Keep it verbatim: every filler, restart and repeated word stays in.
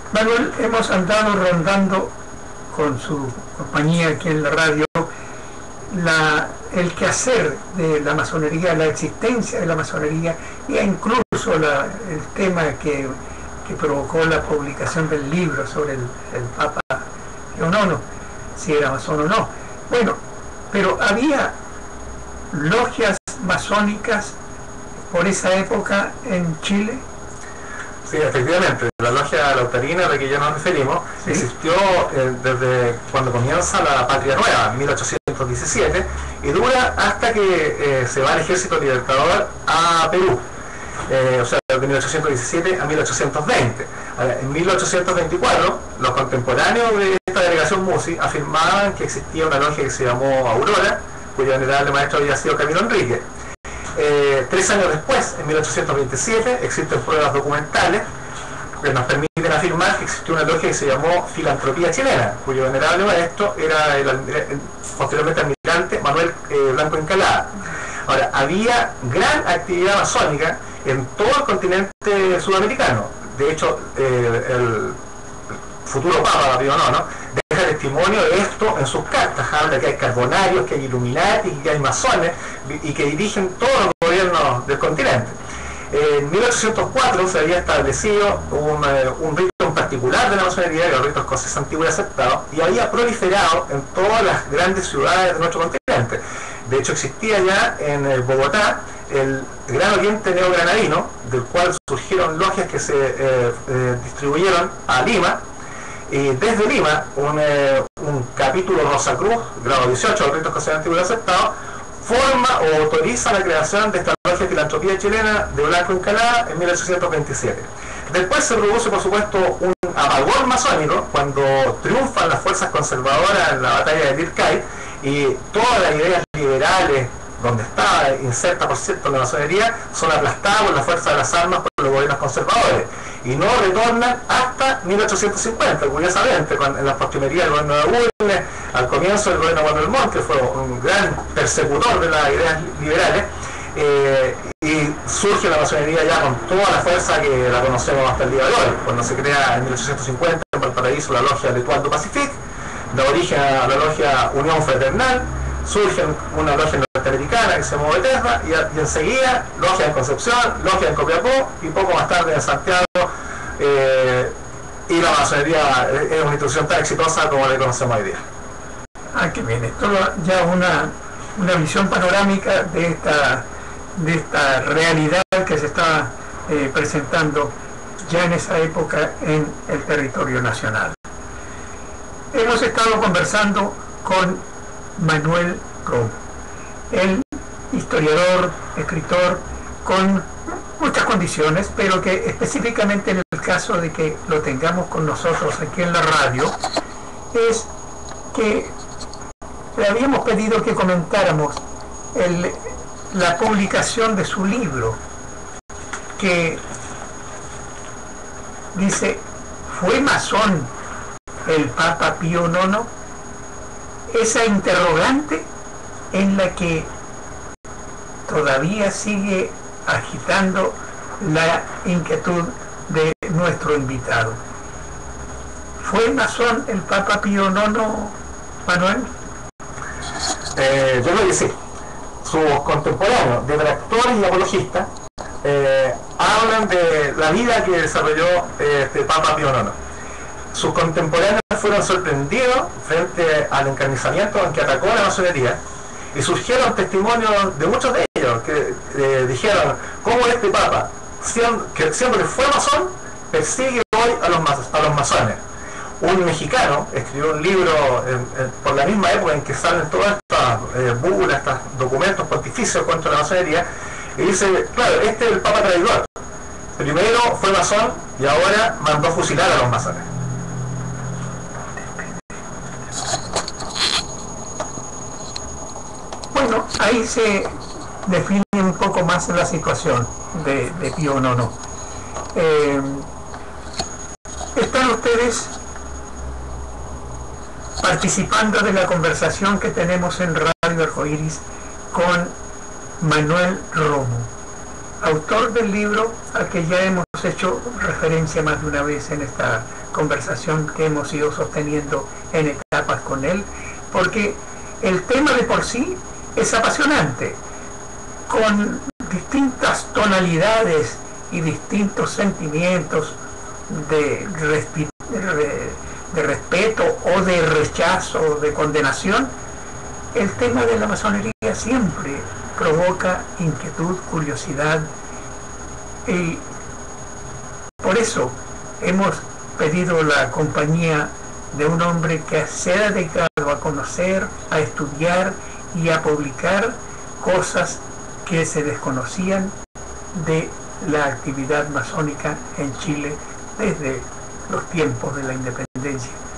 Manuel, hemos andado rondando con su compañía aquí en la radio la, el quehacer de la masonería, la existencia de la masonería e incluso la, el tema que, que provocó la publicación del libro sobre el, el Papa Pío nono, si era masón o no. Bueno, pero había logias masónicas por esa época en Chile. Sí, efectivamente, la logia lautarina a la que ya nos referimos, ¿sí?, existió eh, desde cuando comienza la Patria Nueva, en mil ochocientos diecisiete, y dura hasta que eh, se va el Ejército Libertador a Perú, eh, o sea, de mil ochocientos diecisiete a mil ochocientos veinte. Ahora, en mil ochocientos veinticuatro, los contemporáneos de esta delegación Musi afirmaban que existía una logia que se llamó Aurora, cuyo venerable maestro había sido Camilo Enrique. Eh, tres años después, en mil ochocientos veintisiete, existen pruebas documentales que nos permiten afirmar que existió una logia que se llamó Filantropía Chilena, cuyo venerable maestro era el, el posteriormente almirante Manuel eh, Blanco Encalada. Ahora, había gran actividad masónica en todo el continente sudamericano. De hecho, eh, el futuro Papa Pío nono deja testimonio de esto en sus cartas. Habla que hay carbonarios, que hay illuminati, que hay masones y que dirigen todos los gobiernos del continente. En mil ochocientos cuatro se había establecido un, un rito en particular de la masonería, que el rito escocés antiguo y aceptado, y había proliferado en todas las grandes ciudades de nuestro continente. De hecho, existía ya en Bogotá el Gran Oriente Neogranadino, del cual surgieron logias que se eh, eh, distribuyeron a Lima. Y desde Lima, un, eh, un capítulo Rosacruz, grado dieciocho del rito escocés antiguo y aceptado, forma o autoriza la creación de esta logia de filantropía chilena de Blanco Encalada en mil ochocientos veintisiete. Después se produce, por supuesto, un apagón masónico cuando triunfan las fuerzas conservadoras en la batalla de Lircay y todas las ideas liberales, donde estaba inserta, por cierto, la masonería, son aplastadas por la fuerza de las armas por los gobiernos conservadores y no retornan hasta mil ochocientos cincuenta, curiosamente, en la postrimería del gobierno de Bulnes, al comienzo del gobierno de Manuel Montt, que fue un gran persecutor de las ideas liberales, eh, y surge la masonería ya con toda la fuerza que la conocemos hasta el día de hoy, cuando se crea en mil ochocientos cincuenta en Valparaíso la logia L'Étoile du Pacifique, da origen a la logia Unión Fraternal, surge una logia norteamericana que se llama Bethesda, y, y enseguida logia en Concepción, logia en Copiapó y poco más tarde en Santiago, eh, y la masonería es una institución tan exitosa como la conocemos hoy día. Ah, que bien, esto ya una, una visión panorámica de esta, de esta realidad que se está eh, presentando ya en esa época en el territorio nacional. Hemos estado conversando con Manuel Romo, el historiador, escritor, con muchas condiciones, pero que específicamente en el caso de que lo tengamos con nosotros aquí en la radio, es que le habíamos pedido que comentáramos el, la publicación de su libro, que dice, ¿fue masón el Papa Pío nono? Esa interrogante en la que todavía sigue agitando la inquietud de nuestro invitado. ¿Fue masón el Papa Pío nono, Manuel? Eh, yo creo que sí. Sus contemporáneos, detractores y apologistas, eh, hablan de la vida que desarrolló eh, este Papa Pío nono. Sus contemporáneos fueron sorprendidos frente al encarnizamiento en que atacó la masonería y surgieron testimonios de muchos de ellos que eh, dijeron cómo este Papa, siendo que, siendo que fue masón, persigue hoy a los, a los masones. Un mexicano escribió un libro en, en, por la misma época en que salen todas estas eh, bulas, estos documentos pontificios contra la masonería, y dice, claro, este es el Papa traidor. Primero fue masón y ahora mandó fusilar a los masones. Bueno, ahí se define un poco más la situación de, de Pío nono. Eh, están ustedes participando de la conversación que tenemos en Radio Arcoíris con Manuel Romo, autor del libro al que ya hemos hecho referencia más de una vez en esta conversación que hemos ido sosteniendo en etapas con él, porque el tema de por sí es apasionante, con distintas tonalidades y distintos sentimientos de, de, de respeto o de rechazo, de condenación. El tema de la masonería siempre provoca inquietud, curiosidad, y por eso hemos pedido la compañía de un hombre que se ha dedicado a conocer, a estudiar y a publicar cosas que se desconocían de la actividad masónica en Chile desde los tiempos de la independencia.